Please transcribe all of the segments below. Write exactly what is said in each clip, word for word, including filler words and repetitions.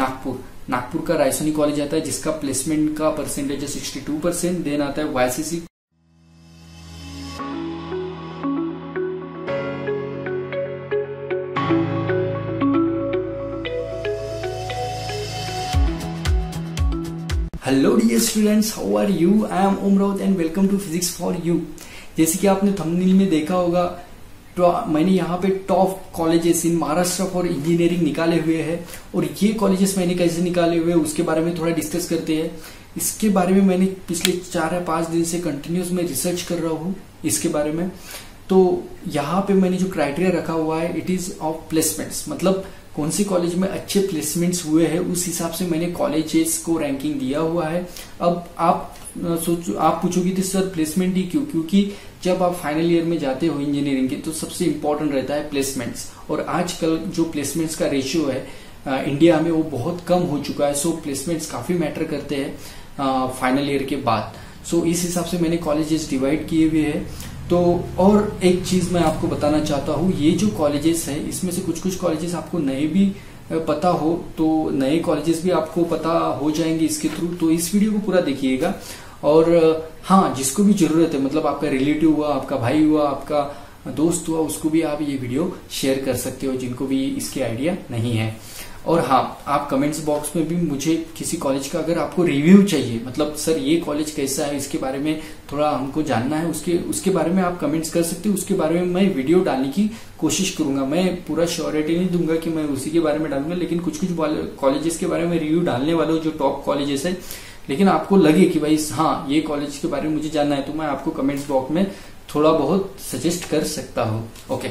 नागपुर नागपुर का रायसोनी कॉलेज आता है जिसका प्लेसमेंट का परसेंटेज है सिक्सटी टू परसेंट। देन आता है YCC hello dear students, how are you? I am Om Raut and welcome to physics for you. जैसे कि आपने थंबनेल में देखा होगा, तो मैंने यहाँ पे top colleges in Maharashtra for engineering निकाले हुए हैं और ये कॉलेजेस मैंने कैसे निकाले हुए उसके बारे में थोड़ा डिस्कस करते हैं। इसके बारे में मैंने पिछले चार या पांच दिन से कंटिन्यूस में रिसर्च कर रहा हूँ इसके बारे में। तो यहाँ पे मैंने जो क्राइटेरिया रखा हुआ है, इट इज ऑफ प्लेसमेंट्स, मतलब कौन सी कॉलेज में अच्छे प्लेसमेंट्स हुए हैं उस हिसाब से मैंने कॉलेजेस को रैंकिंग दिया हुआ है। अब आप सोचो, आप पूछोगे तो सर प्लेसमेंट ही क्यों? क्योंकि जब आप फाइनल ईयर में जाते हो इंजीनियरिंग के तो सबसे इंपॉर्टेंट रहता है प्लेसमेंट्स, और आजकल जो प्लेसमेंट्स का रेशियो है आ, इंडिया में वो बहुत कम हो चुका है। सो प्लेसमेंट्स काफी मैटर करते हैं फाइनल ईयर के बाद। सो इस हिसाब से मैंने कॉलेजेस डिवाइड किए हुए हैं। तो और एक चीज मैं आपको बताना चाहता हूँ, ये जो कॉलेजेस है इसमें से कुछ कुछ कॉलेजेस आपको नए भी पता हो तो नए कॉलेजेस भी आपको पता हो जाएंगे इसके थ्रू। तो इस वीडियो को पूरा देखिएगा। और हाँ, जिसको भी जरूरत है, मतलब आपका रिलेटिव हुआ, आपका भाई हुआ, आपका दोस्त हुआ, उसको भी आप ये वीडियो शेयर कर सकते हो जिनको भी इसके आइडिया नहीं है। और हाँ, आप कमेंट्स बॉक्स में भी मुझे किसी कॉलेज का अगर आपको रिव्यू चाहिए, मतलब सर ये कॉलेज कैसा है, इसके बारे में थोड़ा हमको जानना है, उसके उसके बारे में आप कमेंट्स कर सकते हो। उसके बारे में मैं वीडियो डालने की कोशिश करूंगा। मैं पूरा श्योरिटी नहीं दूंगा कि मैं उसी के बारे में डालूंगा, लेकिन कुछ कुछ कॉलेजेस के बारे में रिव्यू डालने वाला हूँ जो टॉप कॉलेजेस है। लेकिन आपको लगे कि भाई हाँ ये कॉलेज के बारे में मुझे जानना है, तो मैं आपको कमेंट्स बॉक्स में थोड़ा बहुत सजेस्ट कर सकता हूँ। ओके,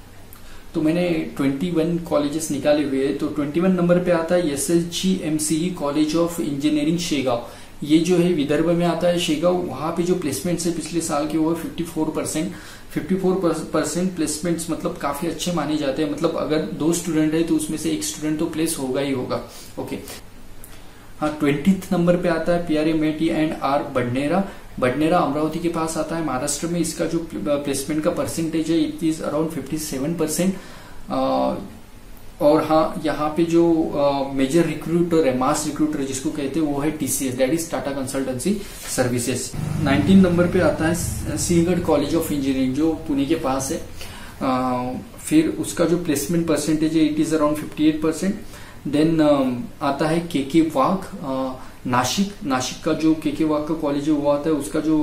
तो मैंने इक्कीस कॉलेजेस निकाले हुए हैं। तो इक्कीस नंबर पे आता है S S G M C E college of engineering Shegaon. ये जो है विदर्भ में आता है शेगांव। वहां पे जो प्लेसमेंट्स है पिछले साल के वो है fifty four percent fifty four percent placements, मतलब काफी अच्छे माने जाते हैं। मतलब अगर दो स्टूडेंट है तो उसमें से एक स्टूडेंट तो प्लेस होगा ही होगा। ओके, हाँ, ट्वेंटीथ नंबर पे आता है P R A MIT and R Badnera. Badnera Amravati के पास आता है महाराष्ट्र में। इसका जो प्लेसमेंट का परसेंटेज है it is around fifty seven percent. और हाँ, यहाँ पे जो मेजर रिक्रूटर है, मास रिक्रूटर जिसको कहते हैं, वो है TCS, that is Tata consultancy services. Nineteen number पे आता है सिंहगढ़ कॉलेज ऑफ इंजीनियरिंग जो पुणे के पास है। आ, फिर उसका जो प्लेसमेंट परसेंटेज है it is around fifty eight percent. Then आता है के के वाघ नासिक। नासिक का जो के के वाघ का कॉलेज है वो आता है, उसका जो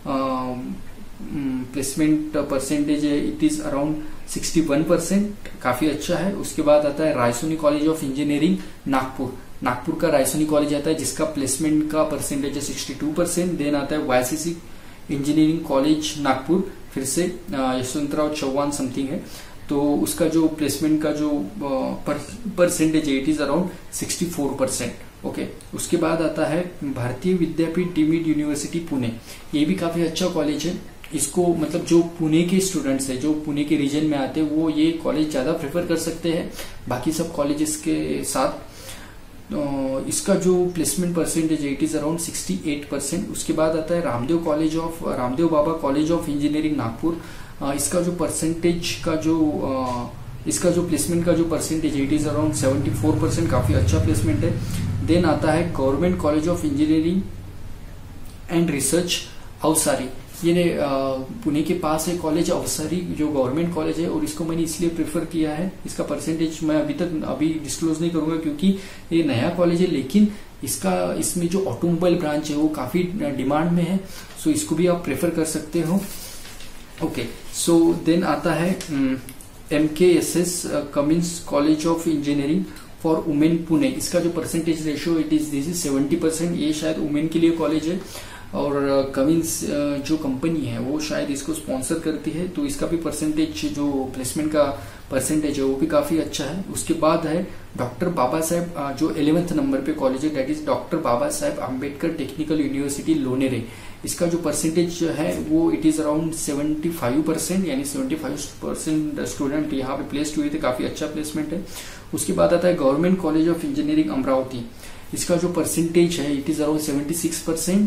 प्लेसमेंट परसेंटेज है it is around sixty one percent, काफी अच्छा है। उसके बाद आता है Raisoni college of engineering Nagpur. Nagpur का रायसोनी कॉलेज आता है जिसका प्लेसमेंट का परसेंटेज है सिक्सटी टू परसेंट। देन आता है वाईसीसी इंजीनियरिंग कॉलेज नागपुर, फिर से यशवंतराव चौहान समथिंग है, तो उसका जो प्लेसमेंट का जो परसेंटेज है it is around sixty four percent. Okay, उसके बाद आता है भारतीय विद्यापीठ डीम्ड यूनिवर्सिटी पुणे। ये भी काफी अच्छा कॉलेज है। इसको मतलब जो पुणे के स्टूडेंट्स है, जो पुणे के रीजन में आते हैं, वो ये कॉलेज ज्यादा प्रेफर कर सकते हैं बाकी सब कॉलेजेस के साथ। तो इसका जो प्लेसमेंट परसेंटेज है it is around sixty eight percent. उसके बाद आता है Ramdev college of Ramdev Baba college of engineering Nagpur. इसका जो परसेंटेज का जो इसका जो प्लेसमेंट का जो परसेंटेज है it is around seventy four percent, काफी अच्छा प्लेसमेंट है। देन आता है government college of engineering and research Awasari. ये पुणे के पास है कॉलेज अवसारी, जो गवर्नमेंट कॉलेज है, और इसको मैंने इसलिए प्रेफर किया है। इसका परसेंटेज मैं अभी तक अभी डिस्क्लोज नहीं करूंगा क्योंकि ये नया कॉलेज है, लेकिन इसका इसमें जो ऑटोमोबाइल ब्रांच है वो काफी डिमांड में है। सो इसको भी आप प्रेफर कर सकते हो। ओके, सो देन आता है M K S S Cummins college of engineering for women Pune. इसका जो percentage ratio it is this is seventy percent. ये शायद वुमेन के लिए कॉलेज है, और कमिंस जो कंपनी है वो शायद इसको स्पॉन्सर करती है, तो इसका भी परसेंटेज जो प्लेसमेंट का परसेंटेज है वो भी काफी अच्छा है। उसके बाद है डॉक्टर बाबा साहेब, जो इलेवेंथ नंबर पे कॉलेज है, that is doctor Baba Saheb Ambedkar technical university Lonere. इसका जो परसेंटेज है वो it is around seventy five percent, यानी सेवेंटी फाइव परसेंट स्टूडेंट यहाँ पे प्लेस्ड हुए थे, काफी अच्छा प्लेसमेंट है। उसके बाद आता है government college of engineering Amravati. इसका जो परसेंटेज है it is around seventy six percent.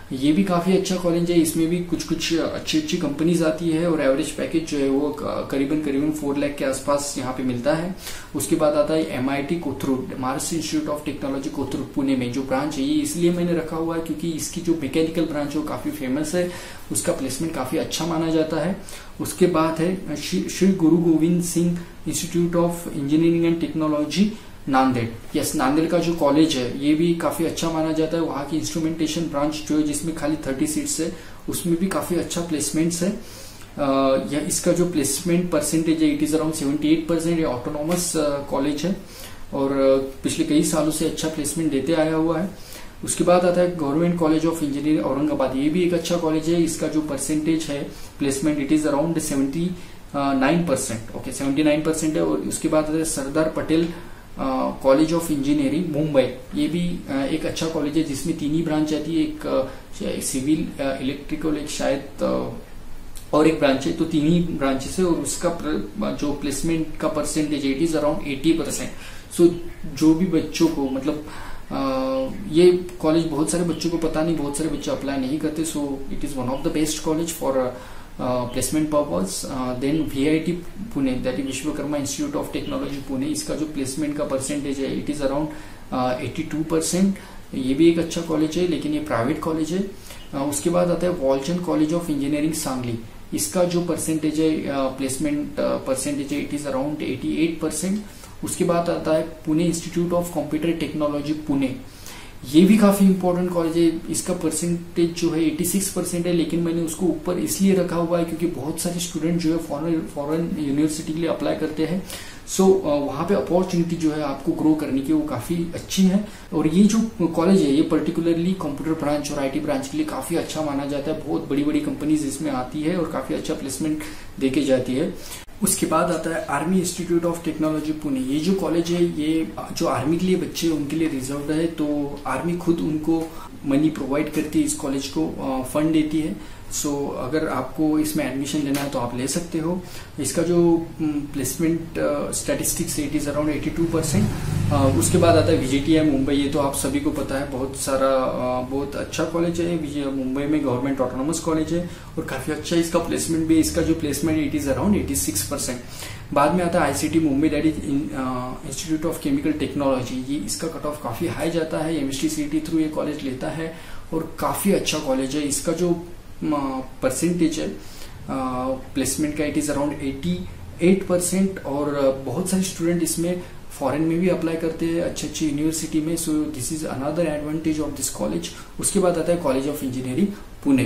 ये भी काफी अच्छा कॉलेज है, इसमें भी कुछ कुछ अच्छी अच्छी कंपनीज आती है और एवरेज पैकेज जो है वो करीबन करीबन फोर लाख के आसपास यहाँ पे मिलता है। उसके बाद आता है M I T Kothrud, Maharashtra institute of technology Kothrud Pune में जो ब्रांच है, ये इसलिए मैंने रखा हुआ है क्योंकि इसकी जो मैकेनिकल ब्रांच है वो काफी फेमस है, उसका प्लेसमेंट काफी अच्छा माना जाता है। उसके बाद है Shri Guru Gobind Singh institute of engineering and technology Nanded. Yes, Nanded का जो कॉलेज है ये भी काफी अच्छा माना जाता है। वहाँ की इंस्ट्रूमेंटेशन ब्रांच जो है जिसमें खाली थर्टी सीट्स है, उसमें भी काफी अच्छा प्लेसमेंट्स है। या इसका जो प्लेसमेंट परसेंटेज है it is around seventy eight percent. ये ऑटोनॉमस कॉलेज है और पिछले कई सालों से अच्छा प्लेसमेंट देते आया हुआ है। उसके बाद आता है government college of engineering Aurangabad, ये भी एक अच्छा कॉलेज है। इसका जो परसेंटेज है placement it is around seventy nine percent okay seventy nine percent है। और उसके बाद आता है Sardar Patel college of engineering Mumbai, ये भी uh, एक अच्छा कॉलेज है जिसमें तीन ही ब्रांच आती है, एक सिविल uh, इलेक्ट्रिकल, एक शायद uh, और एक ब्रांच है, तो तीन ही ब्रांचेस है। और उसका जो प्लेसमेंट का percentage it is around eighty percent. So जो भी बच्चों को मतलब uh, ये कॉलेज बहुत सारे बच्चों को पता नहीं, बहुत सारे बच्चे अप्लाई नहीं करते, so it is one of the best college for placement purpose. Then V I T Pune, that is Vishwakarma institute of technology Pune, इसका जो प्लेसमेंट का परसेंटेज है it is around eighty two percent. ये भी एक अच्छा कॉलेज है लेकिन ये प्राइवेट कॉलेज है। uh, उसके बाद आता है Walchand college of engineering Sangli, इसका जो परसेंटेज है प्लेसमेंट परसेंटेज है it is around eighty eight percent. उसके बाद आता है Pune institute of computer technology Pune, ये भी काफी इंपॉर्टेंट कॉलेज है। इसका परसेंटेज जो है छियासी परसेंट है, लेकिन मैंने उसको ऊपर इसलिए रखा हुआ है क्योंकि बहुत सारे स्टूडेंट जो है फॉरेन फॉरेन यूनिवर्सिटी के लिए अप्लाई करते हैं। सो so, वहां पे अपॉर्चुनिटी जो है आपको ग्रो करने की वो काफी अच्छी है। और ये जो कॉलेज है ये पर्टिकुलरली कंप्यूटर ब्रांच और आईटी ब्रांच के लिए काफी अच्छा माना जाता है। बहुत बड़ी बड़ी कंपनीज इसमें आती है और काफी अच्छा प्लेसमेंट देके जाती है। उसके बाद आता है army institute of technology Pune, ये जो कॉलेज है ये जो आर्मी के लिए बच्चे उनके लिए रिजर्व्ड है, तो आर्मी खुद उनको मनी प्रोवाइड करती है, इस कॉलेज को फंड देती है। सो so, अगर आपको इसमें एडमिशन लेना है तो आप ले सकते हो। इसका जो प्लेसमेंट स्टैटिस्टिक्स है it is around eighty two percent. उसके बाद आता है वीजीटीआई मुंबई, ये तो आप सभी को पता है, बहुत सारा uh, बहुत अच्छा कॉलेज है मुंबई में, गवर्नमेंट ऑटोनॉमस कॉलेज है और काफी अच्छा इसका प्लेसमेंट भी है। इसका जो placement it is around eighty six percent. बाद में आता है ICT Mumbai, that is institute of chemical technology, ये इसका कट ऑफ काफी हाई जाता है, एमएसटी सीटी थ्रू ये कॉलेज लेता है और काफी अच्छा कॉलेज है। इसका जो परसेंटेज है प्लेसमेंट का it is around eighty eight percent और बहुत सारे स्टूडेंट इसमें फॉरेन में भी अप्लाई करते हैं अच्छी अच्छी यूनिवर्सिटी में। So this is another advantage of this college. उसके बाद आता है कॉलेज ऑफ इंजीनियरिंग पुणे,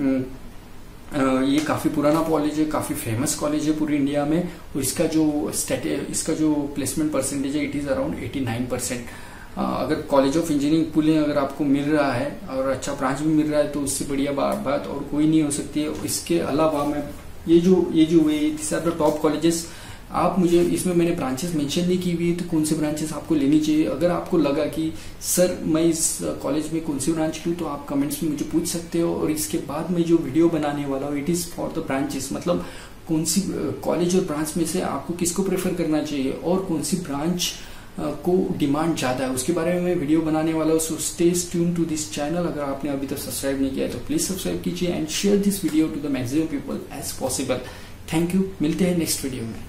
ये काफी पुराना कॉलेज है, काफी फेमस कॉलेज है पूरी इंडिया में और इसका जो इसका जो प्लेसमेंट परसेंटेज है it is around eighty nine percent. अगर कॉलेज ऑफ इंजीनियरिंग पुणे अगर आपको मिल रहा है और अच्छा ब्रांच भी मिल रहा है तो उससे बढ़िया बात और कोई नहीं हो सकती है। इसके अलावा मैं ये जो ये जो this are the top colleges, आप मुझे इसमें मैंने ब्रांचेस मेंशन नहीं की हुई है तो कौन से ब्रांचेस आपको लेनी चाहिए। अगर आपको लगा कि सर मैं इस कॉलेज में कौन सी ब्रांच लूँ तो आप कमेंट्स में मुझे पूछ सकते हो। और इसके बाद मैं जो वीडियो बनाने वाला हूँ it is for the branches, मतलब कौन सी कॉलेज और ब्रांच में से आपको किसको प्रेफर करना चाहिए और कौन सी ब्रांच को डिमांड ज्यादा है उसके बारे में मैं वीडियो बनाने वाला हूँ। So stay tune to this channel. अगर आपने अभी तक सब्सक्राइब नहीं किया है तो प्लीज सब्सक्राइब कीजिए and share this video to the maximum people as possible. Thank you, मिलते हैं नेक्स्ट वीडियो में।